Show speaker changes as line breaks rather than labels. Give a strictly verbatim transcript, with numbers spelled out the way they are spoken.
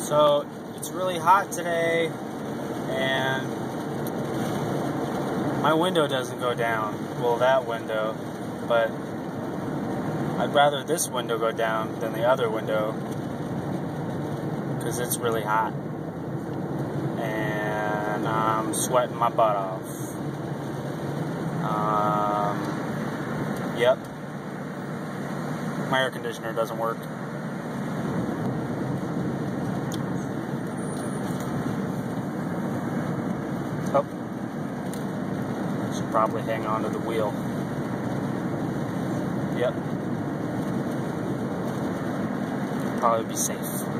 So it's really hot today, and my window doesn't go down. Well, that window, but I'd rather this window go down than the other window because it's really hot, and I'm sweating my butt off. Um, yep, my air conditioner doesn't work. Oh, should probably hang on to the wheel. Yep, probably be safe.